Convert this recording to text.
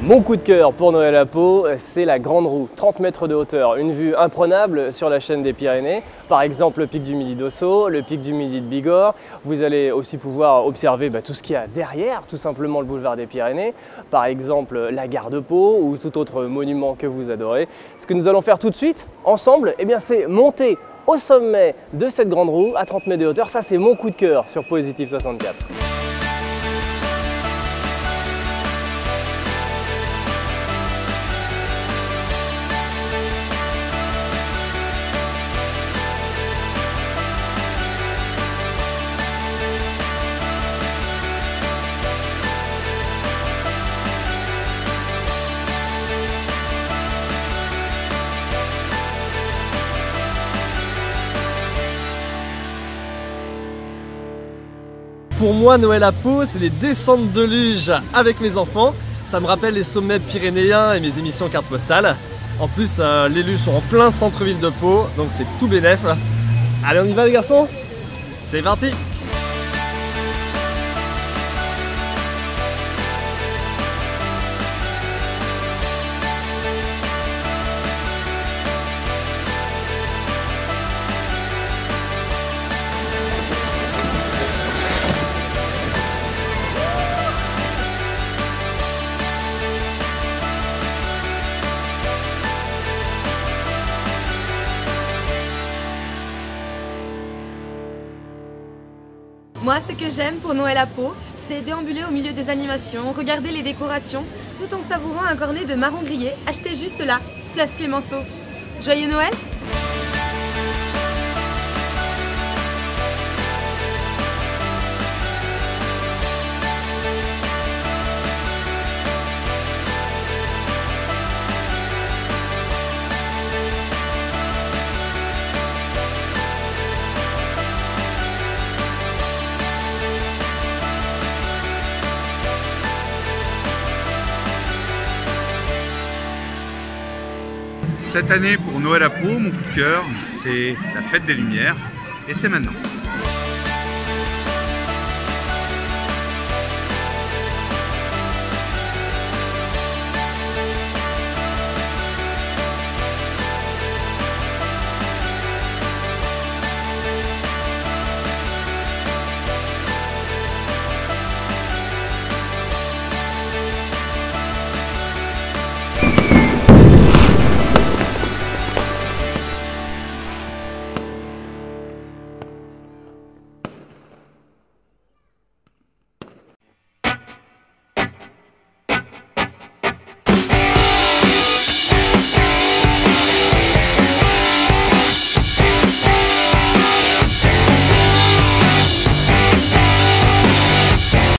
Mon coup de cœur pour Noël à Pau, c'est la grande roue, 30 mètres de hauteur, une vue imprenable sur la chaîne des Pyrénées, par exemple le pic du Midi d'Ossau, le pic du Midi de Bigorre. Vous allez aussi pouvoir observer tout ce qu'il y a derrière, tout simplement le boulevard des Pyrénées, par exemple la gare de Pau ou tout autre monument que vous adorez. Ce que nous allons faire tout de suite, ensemble, c'est monter au sommet de cette grande roue à 30 mètres de hauteur. Ça, c'est mon coup de cœur sur Positive 64. Pour moi, Noël à Pau, c'est les descentes de luge avec mes enfants. Ça me rappelle les sommets pyrénéens et mes émissions carte postale. En plus, les luges sont en plein centre-ville de Pau, donc c'est tout bénef. Allez, on y va les garçons? C'est parti! Moi, ce que j'aime pour Noël à Pau, c'est déambuler au milieu des animations, regarder les décorations, tout en savourant un cornet de marron grillé acheté juste là, place Clémenceau. Joyeux Noël! Cette année pour Noël à Pau, mon coup de cœur, c'est la fête des Lumières et c'est maintenant.